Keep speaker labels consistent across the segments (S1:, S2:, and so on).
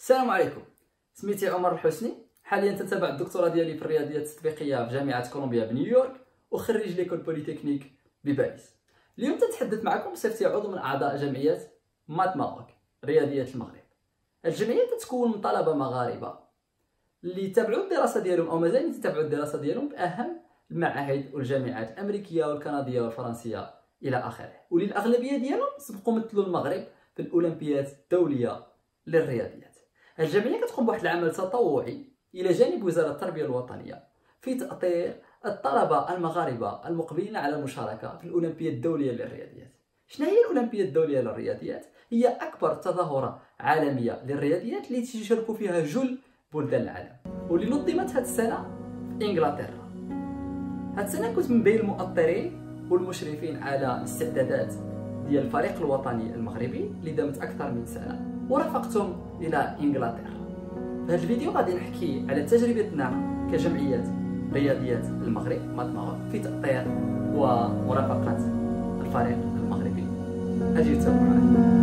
S1: السلام عليكم. سميتي عمر الحسني، حاليا تتبع الدكتوراه ديالي في الرياضيات التطبيقيه في جامعه كولومبيا بنيويورك، وخريج ليكول بوليتكنيك بباريس. اليوم تتحدث معكم بصفتي عضو من اعضاء جمعيه مات ماروك رياضيات المغرب. الجمعيه تتكون من طلبه مغاربه اللي تابعوا الدراسه ديالهم او مازال يتابعوا الدراسه ديالهم باهم المعاهد والجامعات الامريكيه والكنديه والفرنسيه الى اخره، وللاغلبيه ديالهم سبقوا مثلوا المغرب في الاولمبياد الدوليه للرياضيات. الجمعيه كتقوم بواحد العمل تطوعي الى جانب وزاره التربيه الوطنيه في تاطير الطلبه المغاربه المقبلين على المشاركه في الاولمبياد الدوليه للرياضيات. شنو هي الاولمبياد الدوليه للرياضيات؟ هي اكبر تظاهره عالميه للرياضيات اللي تشاركوا فيها جل بلدان العالم، واللي نظمت هذه السنه في انجلترا. هذه السنه كنت من بين المؤطرين والمشرفين على الاستعدادات ديال الفريق الوطني المغربي اللي دامت اكثر من سنه، ورافقتهم الى انجلترا. في هذا الفيديو غادي نحكي على تجربتنا كجمعيه رياضيات المغرب مات ماروك في تأطير ومرافقه الفريق المغربي. اجي تابعوا معنا.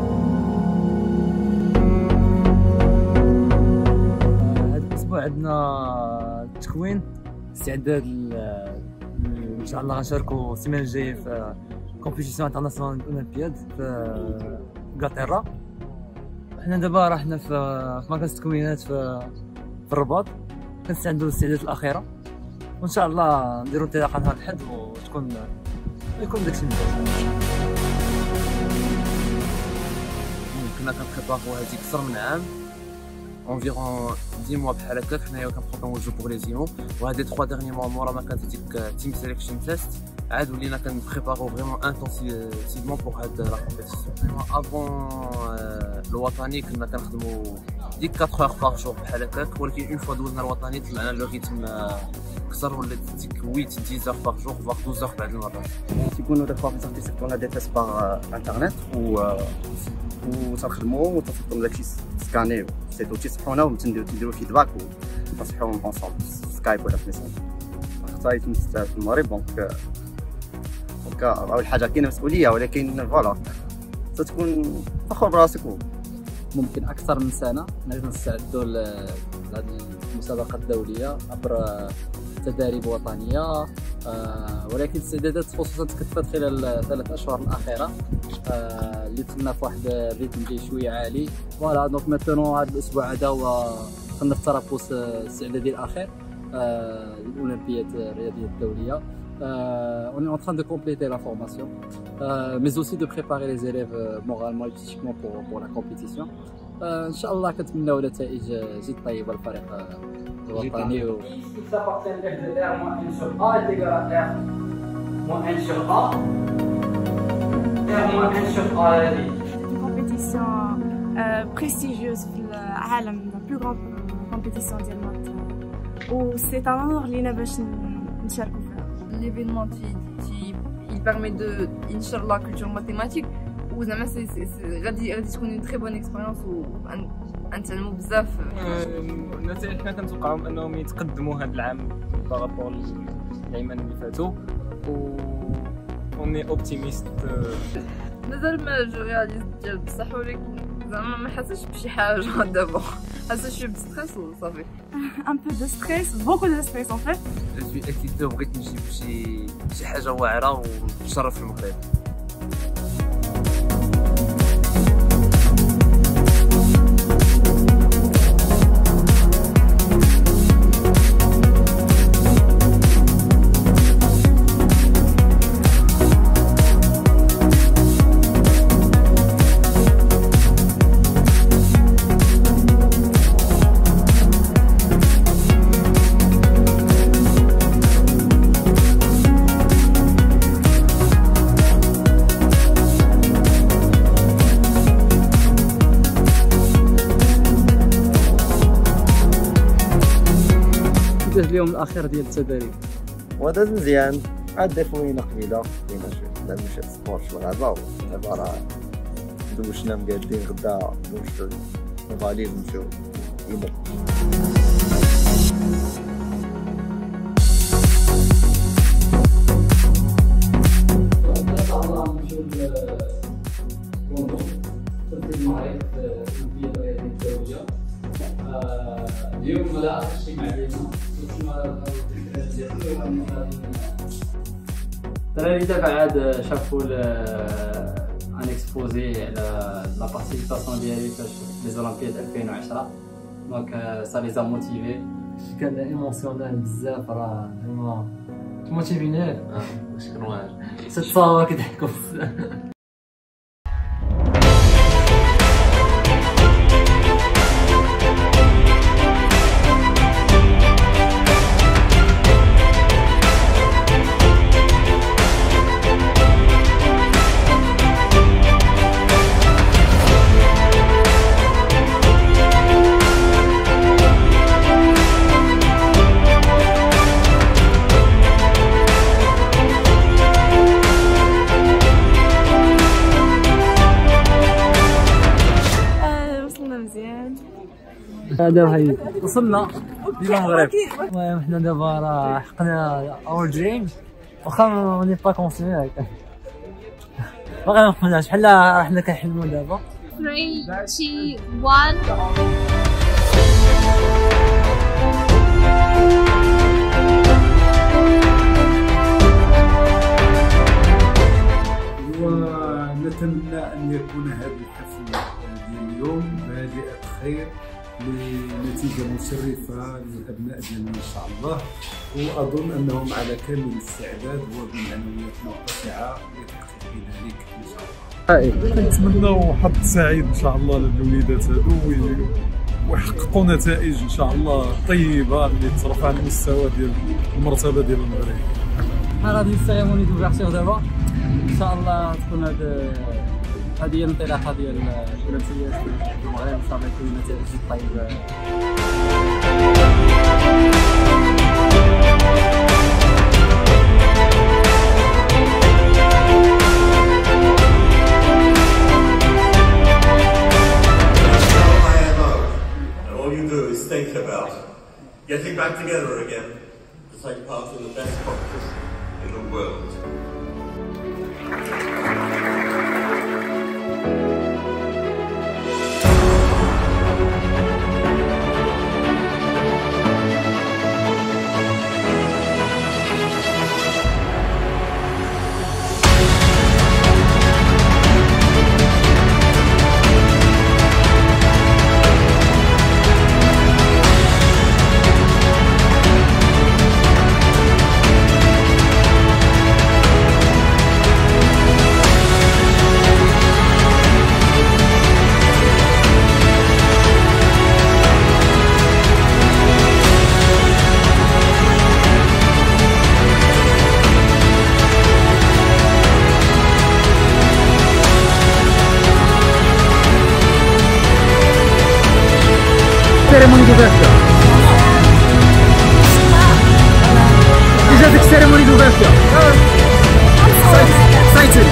S2: هذا الاسبوع عندنا تكوين استعداد ان شاء الله غنشاركوا السيمانه الجايه في كومبيتيسيون انترناسيونال اولمبياد في انجلترا. حنا دابا راه في مركز التكوينات في الرباط، كنستعدوا للاستعدادات الاخيره، وان شاء الله نديروا انطلاقه نهار الاحد ويكون داكشي مزيان. كنا كنبريبارو هذيك اكثر من عام، environ 10 mois بحال هكاك حنايا كنوجهوا بوغ لي زيمو، وهاد لي 3 ديرني موا مورا ما كانت هذيك تيم سيليكشن تيست عاد ولينا كنبريبارو فريمون انتونسيفمون بوغ هاد لا كومبيتيسيون. افون الوطني كنا كنخدموا ديك 4 heures باغ جور بحال هكاك، ولكن اون فوا دوزنا الوطني طلعنا لو ريتم كثر، ولات ديك 8 10 heures باغ جور فواغ 12 heures بعض المرات.
S3: تيكونوا دي بروفيسور تيسيبتو لنا دي تيست باغ انترنت وتنخدموا وتنصيفطوا داكشي سكاني سيتو تيصحونا ونديروا فيدباك ونصحوهم اونصومبل سكايب ولا في ميساج. حتى يتمثل في المغرب دونك اول حاجه كاينه مسؤوليه، ولكن فوالا تتكون فخور براسك.
S1: ممكن اكثر من سنه نقدر نستعدوا لهذه المسابقه الدوليه عبر تداريب وطنيه، ولكن الاستعدادات خصوصا تكثفت خلال الثلاث اشهر الاخيره اللي دخلنا في واحد الريتم جاي شويه عالي. فوالا دونك ماتونو هذا الاسبوع هذا هو دخلنا في الترابص الاستعدادي الاخير للاولمبياد الرياضيه الدوليه. On est en train de compléter la formation, mais aussi de préparer les élèves moralement et psychiquement pour la compétition. إن شاء الله كنتمناو نتائج جد طيبة للفريق الوطني.
S4: Une compétition prestigieuse في العالم، la plus grande compétition ديال المات، و c'est un honneur لينا باش نشاركوا فيها.
S5: L'événement il permet de Inch'Allah culture mathématique وزعما غادي تكون une très bonne expérience ونتعلموا بزاف.
S6: النتائج حنا كنتوقعوا انهم يتقدموا هذا العام بارابور العيمان اللي فاتوا، و اوني اوبتيميست.
S5: مازال ما جو رياليست ديال بصح، ولكن زعما ما حاسش بشي حاجه دابا، حاسه شويه بستريس وصافي.
S4: Un peu de stress, beaucoup de stress en fait.
S2: جو سوي اكسيتي وبغيت نجيب شي حاجه واعره ونشرف المغرب.
S1: اليوم الاخير ديال التدريب
S3: وداز مزيان، عاد دافوينا قبيله كاينه شويه لازم نمشي للسبور شويه لعبه، ودابا راه دوشنا مقادين غدا نمشيو لفاليز نمشيو يمو.
S1: المغرب في الأولمبياد الرياضية الدولية. الدراري دابا عاد شافوا ان اكسبوزي على لا بارتيسيباسيون ديالي فاش لي زولمبياد 2010 دونك سا لي زا موتيفي
S7: كان ايموسيونيل بزاف راه زعما موتيفيني
S2: شكرا.
S7: تتصاور كيضحكوا بزاف. دابا هاي وصلنا ديما المغرب. المهم حنا دابا راه حقنا اور دريم واخا ماني با كونسيمي هكا باقي ما حقناش بحال راه حنا كنحلمو دابا.
S8: 3 2 1
S9: ونتمنى أن يكون هذا الحفل ديال اليوم بادئة خير لنتيجة مشرفة للأبناء ديالنا إن شاء الله، وأظن أنهم على كامل الاستعداد وبمعنويات مرتفعة لتحقيق ذلك إن شاء الله. كنتمناو حظ سعيد إن شاء الله للوليدات هادو ويحققوا نتائج إن شاء الله طيبة اللي ترفع المستوى ديال المرتبة ديال المغرب.
S7: غادي السيريموني دوفيرتور دابا ان شاء الله تكون هذه هي الانطلاقه ديال الثلاثيات في المغرب. ان شاء الله يكون نتائج طيبه.
S10: All you do is think about getting back together again to take part in the best competition in the world.
S7: Cérémonie d'ouverture. Déjà avec cérémonie d'ouverture. Excited.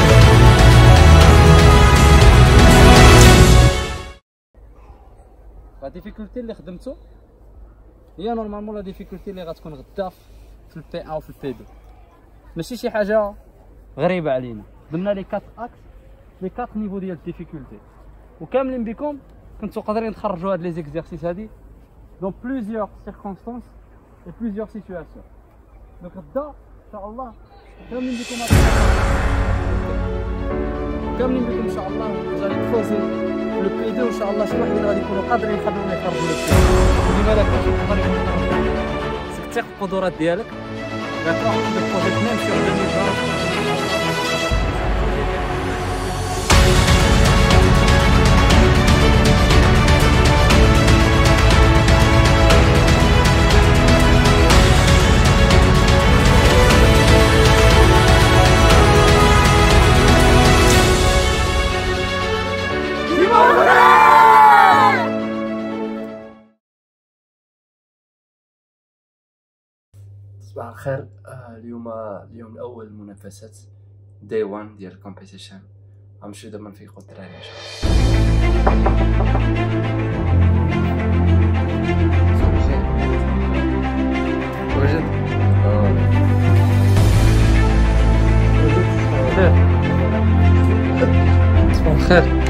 S7: لا ديفيكولتي اللي خدمتو هي نورمالمون لا ديفيكولتي اللي غتكون غدا في البي 1 وفي البي 2. ماشي شي حاجه غريبه علينا. ضمنا لي 4 اكس لي 4 نيفو ديال الديفيكولتي وكاملين بكم كنتو قادرين تخرجوا هاد لي زيكزارسيس هادي دون بليزيور سيركونستانس و بليزيور سيتواسيون. دونك غدا ان شاء الله كاملين بكم ان شاء الله غادي تفوزوا لو بي 2 ان شاء الله. شي واحد غادي يكونوا قادرين يخلونا يخرجوا لو بي 2 لما لا كاش يقدر يخرج. خصك تثق في القدرات ديالك داكوغ دو بروجيت ميم سور 2020.
S2: صباح الخير. اليوم الاول منافسات داي 1 ديال الكومبيتيشن. غنمشيو دابا نفيقوا الدراري ان شاء الله. وجد صباح الخير.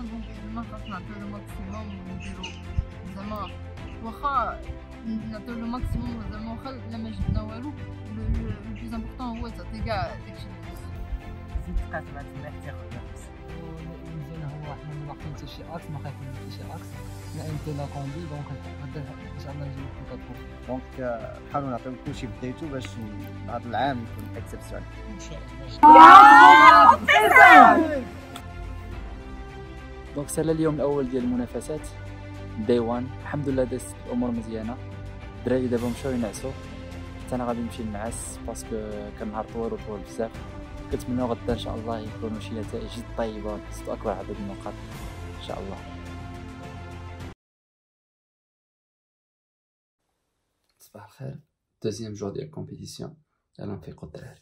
S5: زعما خاصنا نعطيو لو ماكسيموم ونديرو زعما واخا نعطيو لو ماكسيموم زعما واخا لا ما جبنا والو لو بلوز امبورطون هو تعطي كاع داكشي
S11: زيد تقات مع تما حتى ياخد نفس المزيان هو حنا ما واقفين حتى شي اكس ما خايفين حتى شي اكس لا انت لا كومبي دونك غدا ان شاء الله نجيو في الكاتبو
S3: دونك نحاولوا نعطيو كلشي بدايتو باش هذا العام يكون اكسبسيونيل
S11: ان شاء الله.
S1: دونك سالا اليوم الاول ديال المنافسات داي 1 الحمد لله دازت الامور مزيانه. الدراري دابا مشاو ينعسوا حتى انا غادي نمشي نعس باسكو كان نهار طويل وطول بزاف. كنتمنوا غدا ان شاء الله يكونوا شي نتائج جد طيبه ونحصدوا اكبر عدد من النقاط ان شاء الله. صباح الخير. دوزيام جور ديال الكومبيتيسيون يلا نفيقوا الدراري.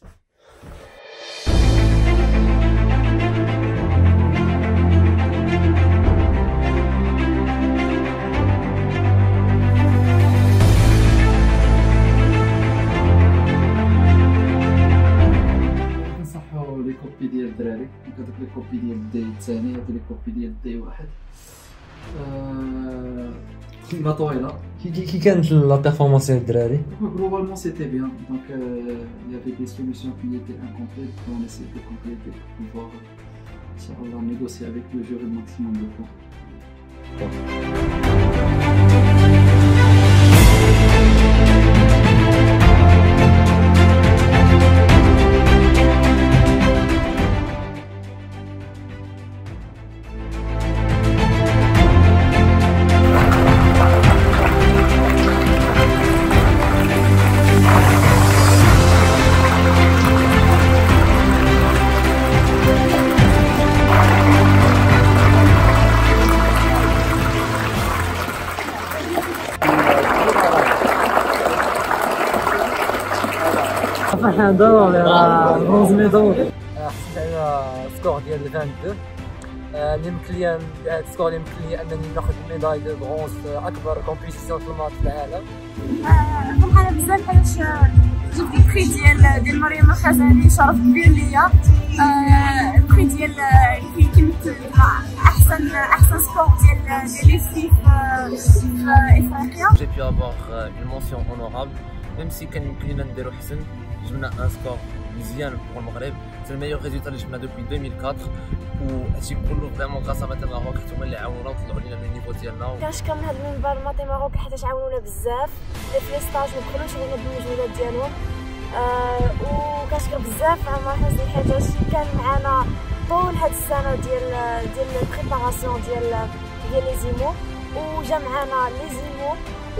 S1: كنصحوا لي كوبي ديال الدراري هذوك لي كوبي ديال الداي الثاني هذو لي كوبي ديال الداي واحد. كلمه طويله.
S12: كي كانت لا بيرفورمانس ديال الدراري؟
S1: Globalement c'était bien, donc il y avait des solutions qui étaient incomplètes, on essayait de compléter pour pouvoir Inch'Allah négocier avec le jury le maximum de points.
S11: فرحان ضروري برونز ميدال. حسيت على سكور ديال 22 اللي يمكن لي هذا السكور اللي يمكن لي انني ناخذ الميداي دو برونز في اكبر كومبيتيسيون في الماط في العالم.
S4: فرحانه بزاف حيت جبت البري ديال مريم الخزالي شرف كبير ليا. البري ديال كيمثل احسن سكور ديال لي في افريقيا.
S2: J'ai pu avoir une mention honorable même si كان يمكن لنا نديرو حسن. جبنا ان سكور مزيان pour المغرب. C'est le meilleur résultat اللي جبنا depuis 2004 وهادشي كله فريمون غاصا مثلا ماروك حيت هما اللي عاونونا وطلعوا لينا من النيفو ديالنا.
S4: كنشكر من هاد المنبر ماطي ماروك حيت عاونونا بزاف في لي ستاج ما بخلوش علينا بالمجهودات ديالهم. وكنشكر بزاف عمر حسني حيت كان معنا طول هاد السنه ديال البريباراسيون ديال لي زيمو وجا معنا لي زيمو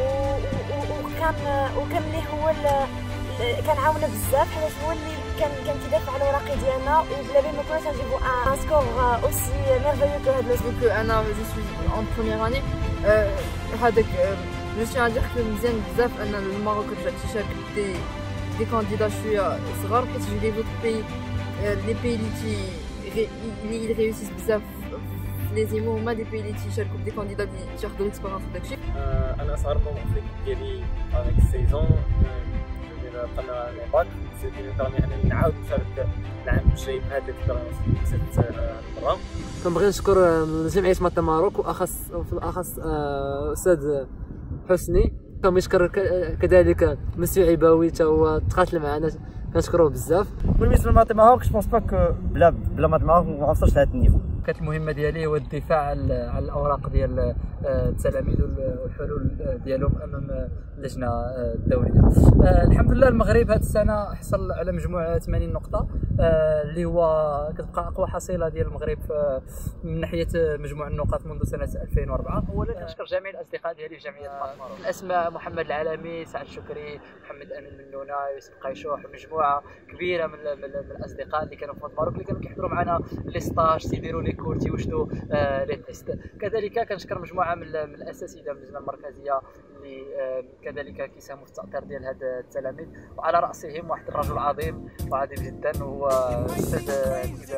S4: وكان اللي هو كان عاونا بزاف حيت هو اللي كان كيدافع على الوراقي ديالنا وبلا بيه ما كناش نجيبو ان سكور اوسي ميرفيو كو هاد لو
S5: que انا جو سوي en première année هذاك جو سوي ندير كو مزيان بزاف ان المغرب رجعت تشارك دي كانديدا شويه صغار حيت جي لي زوت بي لي بي اللي ريوسيس بزاف لي زيمو هما دي بي اللي تيشاركوا بدي كانديدا اللي تاخذوا ليكسبيريونس داكشي.
S6: انا صغر من في ديالي افيك السيزون بقينا نيبال سيتي لي بيرمي انني نعاود نشارك العام الجاي بهاد ليكسبيريونس اللي كسبت المره.
S11: كنبغي نشكر جمعيه ماطي ماروك وفي الاخص استاذ حسني. كنشكر كذلك مسيو عيباوي حتى هو تقاتل معنا كنشكروه بزاف.
S3: بالنسبه لماطي ماروك جو بونس با كو بلا ماطي ماروك ما وصلش لهذا النيفو.
S11: كانت المهمه ديالي هو الدفاع على الاوراق ديال التلاميذ والحلول ديالهم امام اللجنه الدوليه. الحمد لله المغرب هذه السنه حصل على مجموع 80 نقطه اللي هو كتبقى اقوى حصيله ديال المغرب من ناحيه مجموع النقاط منذ سنه 2004. اولا كنشكر جميع الاصدقاء ديالي في جمعيه ماطي ماروك. الاسماء محمد العالمي، سعد شكري، محمد امين منونه، يوسف قيشوح، مجموعه كبيره من الاصدقاء اللي كانوا في ماطي ماروك اللي كانوا كيحضروا معنا لي ستاج تيديروا لي كور تيوجدوا لي تيست. كذلك كنشكر مجموعه من الاساتذه من اللجنه المركزيه اللي كذلك كيساهموا في التأطير ديال هاد التلاميذ وعلى راسهم واحد الرجل عظيم وعظيم جدا هو الاستاذ